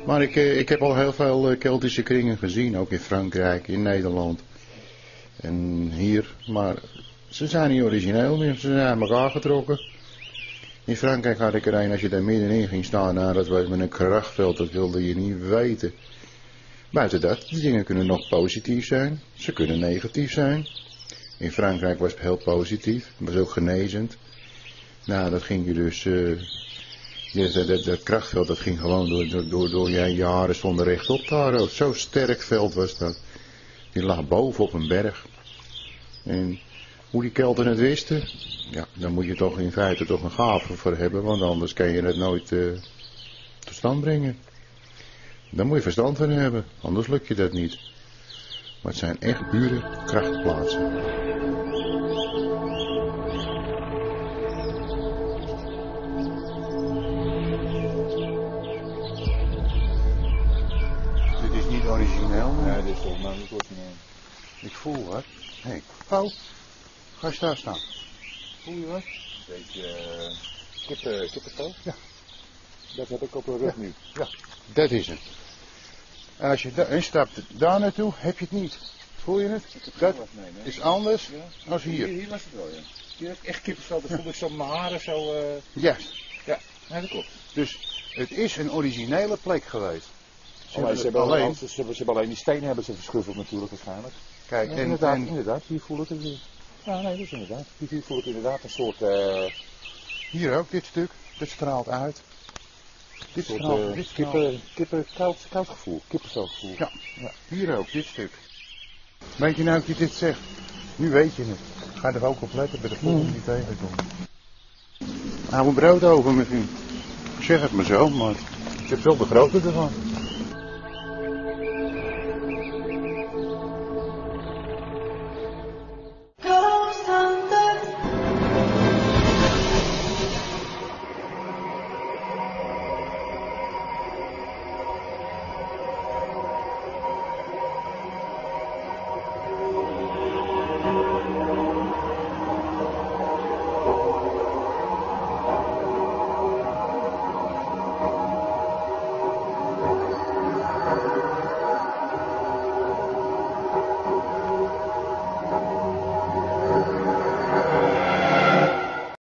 Maar ik heb al heel veel Keltische kringen gezien, ook in Frankrijk, in Nederland en hier. Maar ze zijn niet origineel meer, ze zijn aan elkaar getrokken. In Frankrijk had ik er een, als je daar middenin ging staan, nou, dat was met een krachtveld, dat wilde je niet weten. Buiten dat, die dingen kunnen nog positief zijn, ze kunnen negatief zijn. In Frankrijk was het heel positief, het was ook genezend. Nou, dat ging je dus, dat krachtveld, dat ging gewoon door je haren stonden rechtop daar ook. Zo sterk veld was dat. Die lag boven op een berg. En hoe die Kelten het wisten, ja, dan moet je toch in feite toch een gave voor hebben, want anders kan je het nooit tot stand brengen. Daar moet je verstand van hebben, anders lukt je dat niet. Maar het zijn echt pure krachtplaatsen. Dit is niet origineel. Nee, dit is volgens mij niet origineel. Ik voel wat. Hé, Paul, ga eens daar staan. Voel je wat? Een beetje kippenvel? Ja. Dat heb ik op de rug nu. Ja, dat is het. En als je een stapt daar naartoe, heb je het niet. Voel je het? Dat is anders dan hier. Hier was het wel, ja. Hier heb ik echt kippenvel, dan voel ik zo mijn haren zo... Juist. Ja, nee, dat klopt. Dus het is een originele plek geweest. Ze hebben alleen die stenen hebben ze verschuffeld natuurlijk waarschijnlijk. Kijk, Ja, en inderdaad, hier voel ik het weer. Ja, nee, dat is inderdaad. Hier voel ik inderdaad een soort... hier ook, dit stuk, dat straalt uit. Dit soort straalt, dit straalt. koud gevoel, kippenvelgevoel. Ja, hier ook, dit stuk. Weet je nou dat je dit zegt? Nu weet je het. Ga er ook op letten bij de volgende die tegenkomt. Hou een brood over met u. Ik zeg het maar zo, maar ik heb wel de grootte ervan.